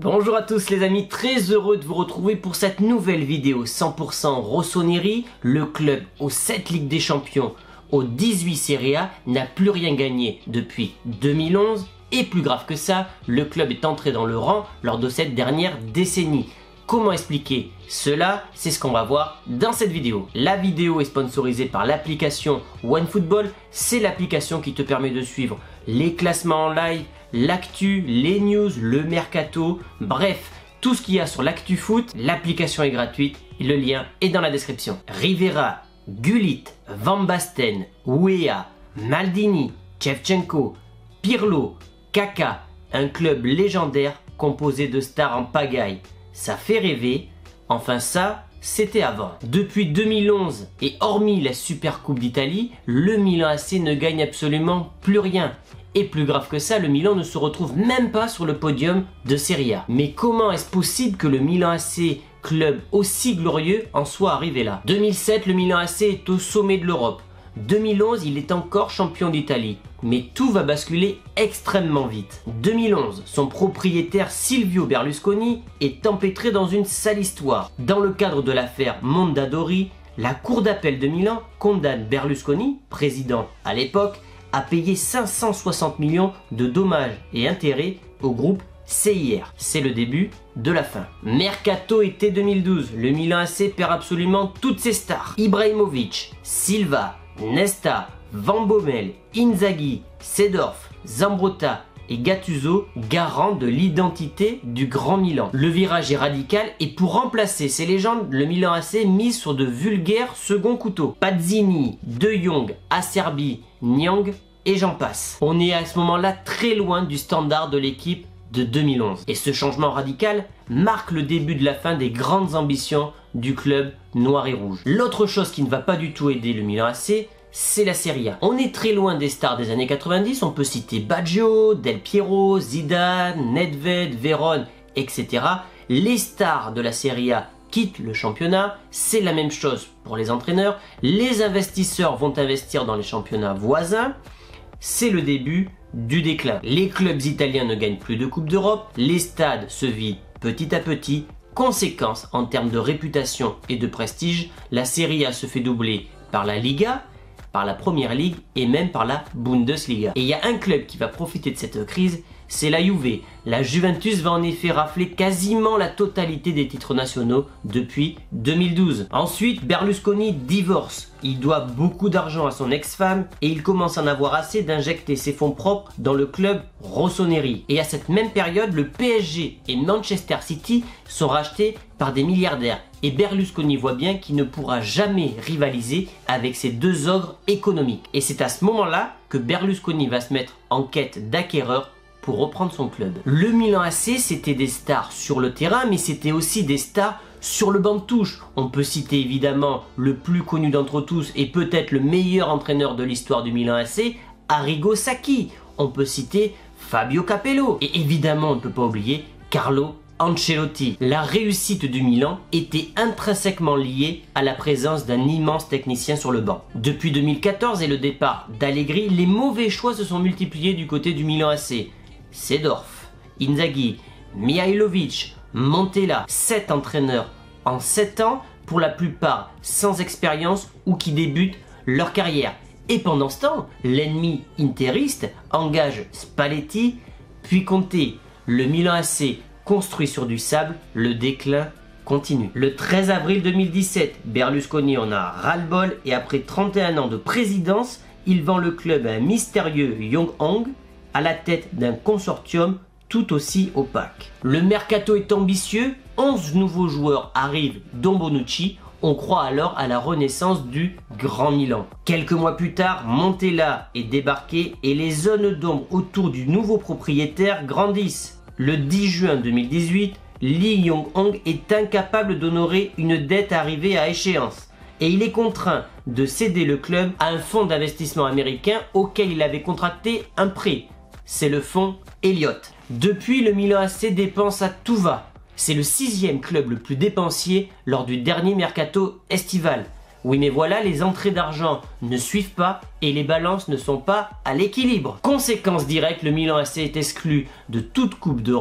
Bonjour à tous les amis, très heureux de vous retrouver pour cette nouvelle vidéo 100% Rossoneri. Le club aux 7 Ligues des Champions, aux 18 Serie A, n'a plus rien gagné depuis 2011. Et plus grave que ça, le club est entré dans le rang lors de cette dernière décennie. Comment expliquer cela? C'est ce qu'on va voir dans cette vidéo. La vidéo est sponsorisée par l'application OneFootball. C'est l'application qui te permet de suivre les classements en live, l'actu, les news, le mercato, bref, tout ce qu'il y a sur l'actu foot. L'application est gratuite, le lien est dans la description. Rivera, Gullit, Van Basten, Weah, Maldini, Shevchenko, Pirlo, Kaka, un club légendaire composé de stars en pagaille. Ça fait rêver, enfin ça, c'était avant. Depuis 2011 et hormis la Super Coupe d'Italie, le Milan AC ne gagne absolument plus rien. Et plus grave que ça, le Milan ne se retrouve même pas sur le podium de Serie A. Mais comment est-ce possible que le Milan AC, club aussi glorieux, en soit arrivé là? 2007, le Milan AC est au sommet de l'Europe. 2011, il est encore champion d'Italie. Mais tout va basculer extrêmement vite. 2011, son propriétaire Silvio Berlusconi est empêtré dans une sale histoire. Dans le cadre de l'affaire Mondadori, la cour d'appel de Milan condamne Berlusconi, président à l'époque, à payer 560 millions de dommages et intérêts au groupe CIR. C'est le début de la fin. Mercato été 2012, le Milan AC perd absolument toutes ses stars. Ibrahimovic, Silva, Nesta, Van Bommel, Inzaghi, Seedorf, Zambrotta et Gattuso, garant de l'identité du Grand Milan. Le virage est radical et pour remplacer ces légendes, le Milan AC mise sur de vulgaires seconds couteaux. Pazzini, De Jong, Acerbi, Niang et j'en passe. On est à ce moment-là très loin du standard de l'équipe de 2011. Et ce changement radical marque le début de la fin des grandes ambitions du club noir et rouge. L'autre chose qui ne va pas du tout aider le Milan AC, c'est la Serie A. On est très loin des stars des années 90, on peut citer Baggio, Del Piero, Zidane, Nedved, Veron, etc. Les stars de la Serie A quittent le championnat, c'est la même chose pour les entraîneurs. Les investisseurs vont investir dans les championnats voisins. C'est le début du déclin. Les clubs italiens ne gagnent plus de Coupe d'Europe, les stades se vident petit à petit. Conséquence, en termes de réputation et de prestige, la Serie A se fait doubler par la Liga, par la Première Ligue et même par la Bundesliga. Et il y a un club qui va profiter de cette crise, c'est la Juve. La Juventus va en effet rafler quasiment la totalité des titres nationaux depuis 2012. Ensuite, Berlusconi divorce. Il doit beaucoup d'argent à son ex-femme et il commence à en avoir assez d'injecter ses fonds propres dans le club Rossoneri. Et à cette même période, le PSG et Manchester City sont rachetés par des milliardaires. Et Berlusconi voit bien qu'il ne pourra jamais rivaliser avec ces deux ogres économiques. Et c'est à ce moment-là que Berlusconi va se mettre en quête d'acquéreurs pour reprendre son club. Le Milan AC, c'était des stars sur le terrain, mais c'était aussi des stars sur le banc de touche. On peut citer évidemment le plus connu d'entre tous et peut-être le meilleur entraîneur de l'histoire du Milan AC, Arrigo Sacchi. On peut citer Fabio Capello. Et évidemment, on ne peut pas oublier Carlo Ancelotti. La réussite du Milan était intrinsèquement liée à la présence d'un immense technicien sur le banc. Depuis 2014 et le départ d'Allegri, les mauvais choix se sont multipliés du côté du Milan AC. Seedorf, Inzaghi, Mihailovic, Montella, 7 entraîneurs en 7 ans, pour la plupart sans expérience ou qui débutent leur carrière. Et pendant ce temps, l'ennemi interiste engage Spalletti, puis Conte. Le Milan AC construit sur du sable, le déclin continue. Le 13 avril 2017, Berlusconi en a ras-le-bol et après 31 ans de présidence, il vend le club à un mystérieux Jong-Hong à la tête d'un consortium tout aussi opaque. Le mercato est ambitieux, 11 nouveaux joueurs arrivent dont Bonucci. On croit alors à la renaissance du Grand Milan. Quelques mois plus tard, Montella est débarqué et les zones d'ombre autour du nouveau propriétaire grandissent. Le 10 juin 2018, Lee Yong-hong est incapable d'honorer une dette arrivée à échéance. Et il est contraint de céder le club à un fonds d'investissement américain auquel il avait contracté un prêt. C'est le fonds Elliott. Depuis, le Milan AC dépense à tout va. C'est le 6e club le plus dépensier lors du dernier mercato estival. Oui, mais voilà, les entrées d'argent ne suivent pas et les balances ne sont pas à l'équilibre. Conséquence directe, le Milan AC est exclu de toute Coupe d'Europe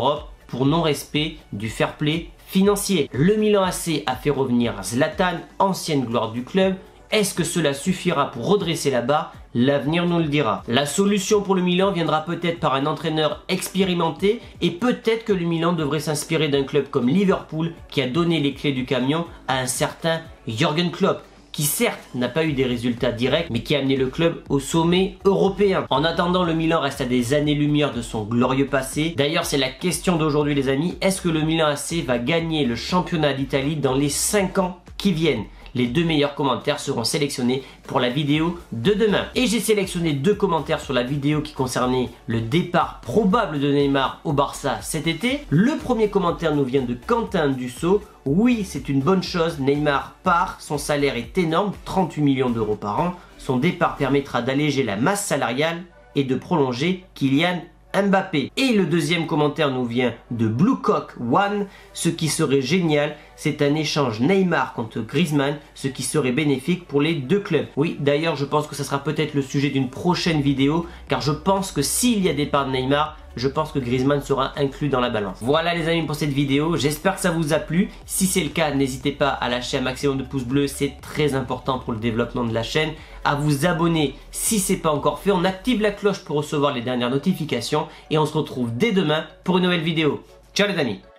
pour non-respect du fair play financier. Le Milan AC a fait revenir Zlatan, ancienne gloire du club. Est-ce que cela suffira pour redresser la barre? L'avenir nous le dira. La solution pour le Milan viendra peut-être par un entraîneur expérimenté et peut-être que le Milan devrait s'inspirer d'un club comme Liverpool qui a donné les clés du camion à un certain Jürgen Klopp, qui certes n'a pas eu des résultats directs mais qui a amené le club au sommet européen. En attendant, le Milan reste à des années-lumière de son glorieux passé. D'ailleurs, c'est la question d'aujourd'hui les amis, est-ce que le Milan AC va gagner le championnat d'Italie dans les 5 ans qui viennent? Les 2 meilleurs commentaires seront sélectionnés pour la vidéo de demain. Et j'ai sélectionné 2 commentaires sur la vidéo qui concernait le départ probable de Neymar au Barça cet été. Le premier commentaire nous vient de Quentin Dussault. Oui, c'est une bonne chose, Neymar part, son salaire est énorme, 38 millions d'euros par an. Son départ permettra d'alléger la masse salariale et de prolonger Kylian Mbappé. Et le deuxième commentaire nous vient de Bluecock One. Ce qui serait génial, c'est un échange Neymar contre Griezmann, ce qui serait bénéfique pour les 2 clubs. Oui, d'ailleurs, je pense que ça sera peut-être le sujet d'une prochaine vidéo, car je pense que s'il y a départ de Neymar, je pense que Griezmann sera inclus dans la balance. Voilà les amis pour cette vidéo, j'espère que ça vous a plu. Si c'est le cas, n'hésitez pas à lâcher un maximum de pouces bleus, c'est très important pour le développement de la chaîne. À vous abonner si ce n'est pas encore fait, on active la cloche pour recevoir les dernières notifications et on se retrouve dès demain pour une nouvelle vidéo. Ciao les amis!